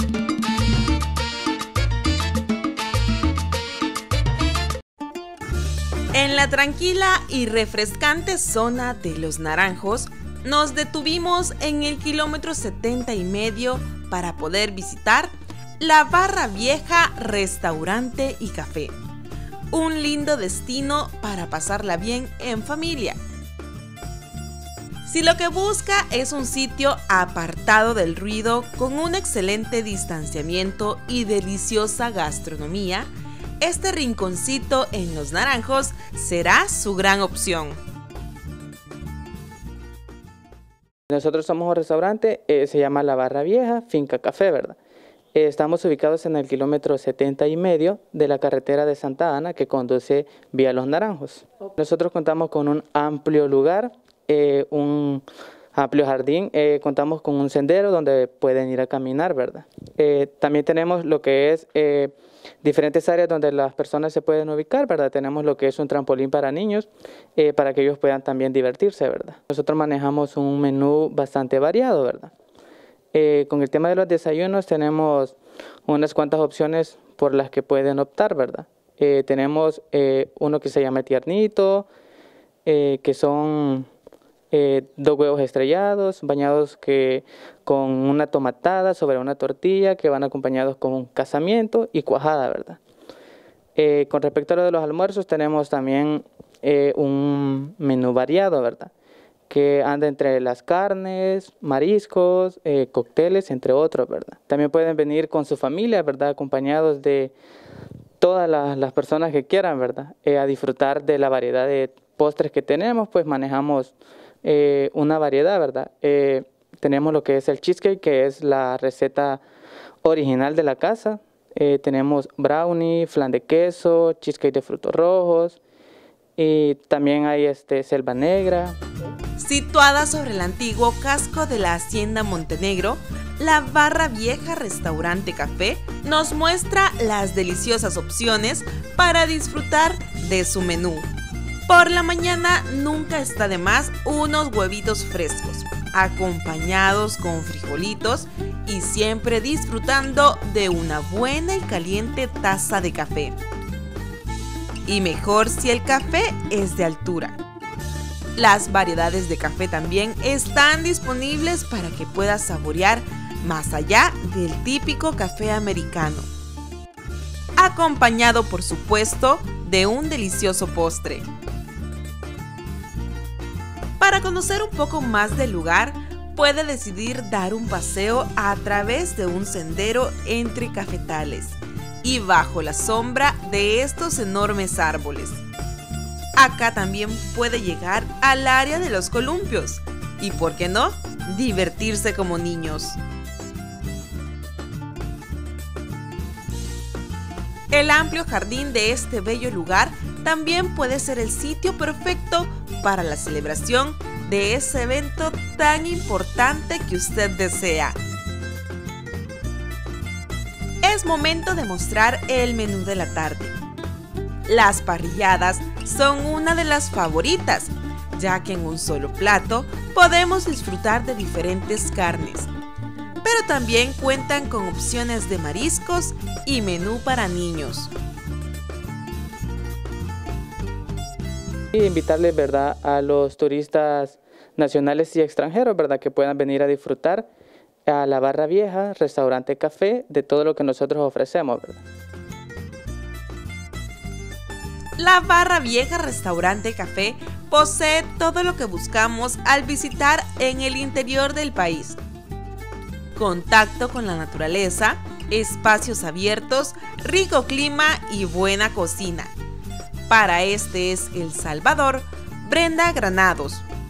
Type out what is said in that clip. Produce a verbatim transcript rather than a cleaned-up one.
En la tranquila y refrescante zona de Los Naranjos, nos detuvimos en el kilómetro setenta y medio para poder visitar La Barra Vieja Restaurante y Café. Un lindo destino para pasarla bien en familia. Si lo que busca es un sitio apartado del ruido con un excelente distanciamiento y deliciosa gastronomía, este rinconcito en Los Naranjos será su gran opción. Nosotros somos un restaurante, eh, se llama La Barra Vieja, Finca Café, ¿verdad? Eh, estamos ubicados en el kilómetro setenta y medio de la carretera de Santa Ana que conduce vía Los Naranjos. Nosotros contamos con un amplio lugar, eh, un amplio jardín, eh, contamos con un sendero donde pueden ir a caminar, ¿verdad? Eh, también tenemos lo que es eh, diferentes áreas donde las personas se pueden ubicar, ¿verdad? Tenemos lo que es un trampolín para niños, eh, para que ellos puedan también divertirse, ¿verdad? Nosotros manejamos un menú bastante variado, ¿verdad? Eh, con el tema de los desayunos tenemos unas cuantas opciones por las que pueden optar, ¿verdad? Eh, tenemos eh, uno que se llama tiernito, eh, que son eh, dos huevos estrellados, bañados que, con una tomatada sobre una tortilla, que van acompañados con un casamiento y cuajada, ¿verdad? Eh, con respecto a lo de los almuerzos, tenemos también eh, un menú variado, ¿verdad? Que anda entre las carnes, mariscos, eh, cócteles, entre otros, ¿verdad? También pueden venir con su familia, ¿verdad? Acompañados de todas las, las personas que quieran, ¿verdad? Eh, a disfrutar de la variedad de postres que tenemos, pues manejamos eh, una variedad, ¿verdad? Eh, tenemos lo que es el cheesecake, que es la receta original de la casa. Eh, tenemos brownie, flan de queso, cheesecake de frutos rojos, y también hay este, selva negra. Situada sobre el antiguo casco de la Hacienda Montenegro, La Barra Vieja Restaurante Café nos muestra las deliciosas opciones para disfrutar de su menú. Por la mañana nunca está de más unos huevitos frescos, acompañados con frijolitos y siempre disfrutando de una buena y caliente taza de café. Y mejor si el café es de altura. Las variedades de café también están disponibles para que puedas saborear más allá del típico café americano. Acompañado, por supuesto, de un delicioso postre. Para conocer un poco más del lugar, puede decidir dar un paseo a través de un sendero entre cafetales y bajo la sombra de estos enormes árboles. Acá también puede llegar al área de los columpios y, ¿por qué no?, divertirse como niños. El amplio jardín de este bello lugar también puede ser el sitio perfecto para la celebración de ese evento tan importante que usted desea. Es momento de mostrar el menú de la tarde. Las parrilladas son una de las favoritas, ya que en un solo plato podemos disfrutar de diferentes carnes, pero también cuentan con opciones de mariscos y menú para niños. Y invitarles, ¿verdad?, a los turistas nacionales y extranjeros, ¿verdad?, que puedan venir a disfrutar a La Barra Vieja, restaurante café, de todo lo que nosotros ofrecemos, ¿verdad? La Barra Vieja Restaurante Café posee todo lo que buscamos al visitar en el interior del país. Contacto con la naturaleza, espacios abiertos, rico clima y buena cocina. Para este es El Salvador, Brenda Granados,